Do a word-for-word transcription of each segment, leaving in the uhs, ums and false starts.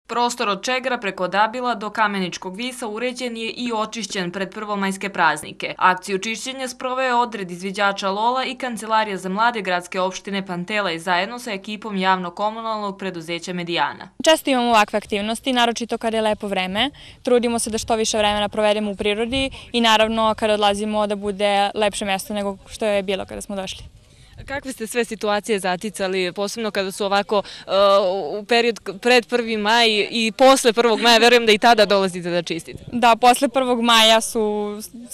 Prostor od Čegra preko Dabila do Kameničkog Visa uređen je i očišćen pred prvomajske praznike. Akciju čišćenja sproveo je odred izviđača Lola i Kancelarija za mlade gradske opštine Pantelej zajedno sa ekipom javno-komunalnog preduzeća Medijana. Često imamo ovakve aktivnosti, naročito kada je lepo vreme. Trudimo se da što više vremena provedemo u prirodi i naravno kada odlazimo da bude lepše mesto nego što je bilo kada smo došli. Kakve ste sve situacije zaticali, posebno kada su ovako u period pred prvi maj i posle prvog maja, verujem da i tada dolazite da čistite? Da, posle prvog maja su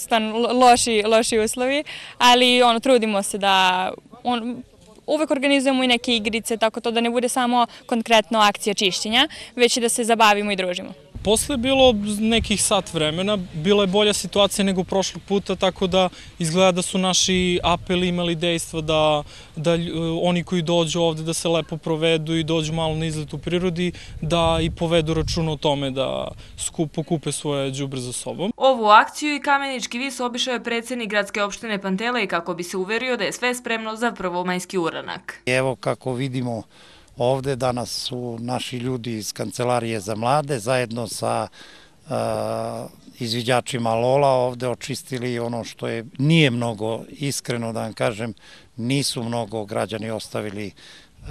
loši, loši uslovi, ali ono, trudimo se da on, uvek organizujemo i neke igrice, tako to da ne bude samo konkretno akcija čišćenja, već i da se zabavimo i družimo. Posle je bilo nekih sat vremena, bila je bolja situacija nego prošlog puta, tako da izgleda da su naši apeli imali dejstva da, da oni koji dođu ovde da se lepo provedu i dođu malo na izlet u prirodi, da i povedu računa o tome da skup, pokupe svoje đubre za sobom. Ovu akciju i Kamenički Vis obišao je predsjednik gradske opštine Pantelej kako bi se uverio da je sve spremno za prvomajski uranak. Evo kako vidimo, ovde danas su naši ljudi iz Kancelarije za mlade zajedno sa uh, izviđačima Lola ovde očistili ono što je, nije mnogo, iskreno da vam kažem, nisu mnogo građani ostavili uh,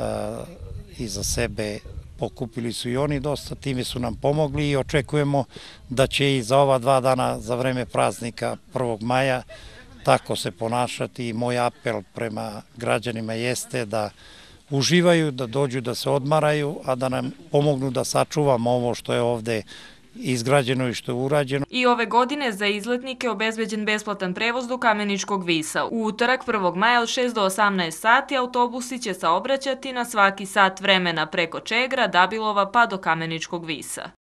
iza sebe, pokupili su i oni dosta, time su nam pomogli i očekujemo da će i za ova dva dana za vreme praznika prvog maja tako se ponašati i moj apel prema građanima jeste da uživaju, da dođu da se odmaraju, a da nam pomognu da sačuvamo ovo što je ovde izgrađeno i što je urađeno. I ove godine za izletnike obezbeđen besplatan prevoz do Kameničkog Visa. U utorak prvog maja od šest do osamnaest sati autobusi će saobraćati na svaki sat vremena preko Čegra, Dabilova pa do Kameničkog Visa.